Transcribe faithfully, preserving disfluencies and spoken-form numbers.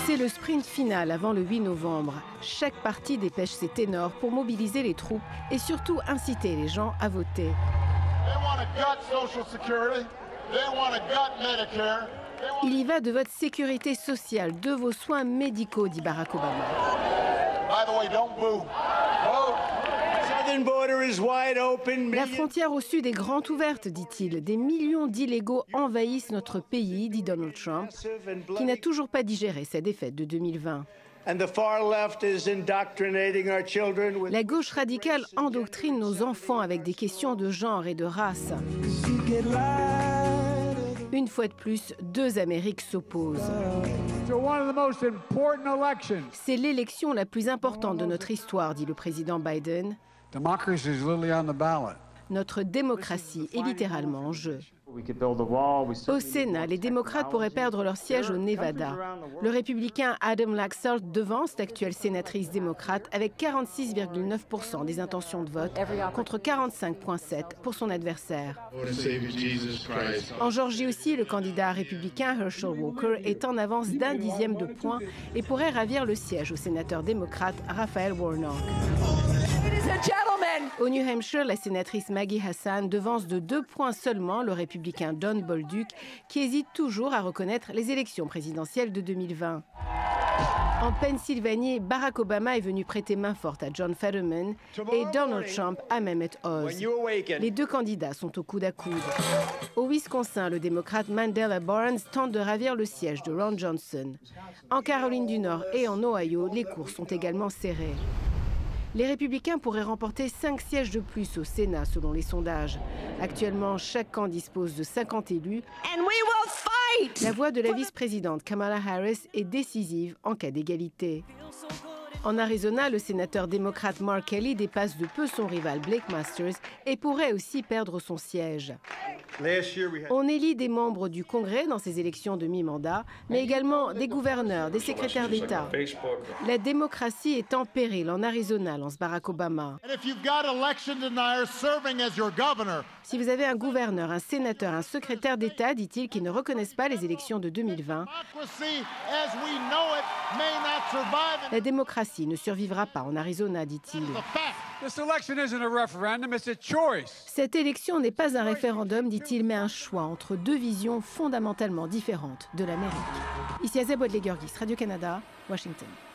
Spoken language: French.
C'est le sprint final avant le huit novembre. Chaque parti dépêche ses ténors pour mobiliser les troupes et surtout inciter les gens à voter. Il y va de votre sécurité sociale, de vos soins médicaux, dit Barack Obama. La frontière au sud est grande ouverte, dit-il. Des millions d'illégaux envahissent notre pays, dit Donald Trump, qui n'a toujours pas digéré sa défaite de deux mille vingt. La gauche radicale endoctrine nos enfants avec des questions de genre et de race. Une fois de plus, deux Amériques s'opposent. C'est l'élection la plus importante de notre histoire, dit le président Biden. Notre démocratie est littéralement en jeu. Au Sénat, les démocrates pourraient perdre leur siège au Nevada. Le républicain Adam Laxalt devance l'actuelle sénatrice démocrate avec quarante-six virgule neuf pour cent des intentions de vote contre quarante-cinq virgule sept pour cent pour son adversaire. En Géorgie aussi, le candidat républicain Herschel Walker est en avance d'un dixième de point et pourrait ravir le siège au sénateur démocrate Raphael Warnock. Au New Hampshire, la sénatrice Maggie Hassan devance de deux points seulement le républicain Don Bolduc, qui hésite toujours à reconnaître les élections présidentielles de deux mille vingt. En Pennsylvanie, Barack Obama est venu prêter main forte à John Fetterman et Donald Trump à Mehmet Oz. Les deux candidats sont au coude à coude. Au Wisconsin, le démocrate Mandela Barnes tente de ravir le siège de Ron Johnson. En Caroline du Nord et en Ohio, les courses sont également serrées. Les républicains pourraient remporter cinq sièges de plus au Sénat, selon les sondages. Actuellement, chaque camp dispose de cinquante élus. And we will fight! La voix de la vice-présidente Kamala Harris est décisive en cas d'égalité. En Arizona, le sénateur démocrate Mark Kelly dépasse de peu son rival Blake Masters et pourrait aussi perdre son siège. On élit des membres du Congrès dans ces élections de mi-mandat, mais également des gouverneurs, des secrétaires d'État. La démocratie est en péril en Arizona, lance Barack Obama. Si vous avez un gouverneur, un sénateur, un secrétaire d'État, dit-il, qui ne reconnaissent pas les élections de deux mille vingt, la démocratie ne survivra pas en Arizona, dit-il. Cette élection n'est pas un référendum, dit-il, mais un choix entre deux visions fondamentalement différentes de l'Amérique. Ici Azeb Ouadlet-Guyorgis, Radio-Canada, Washington.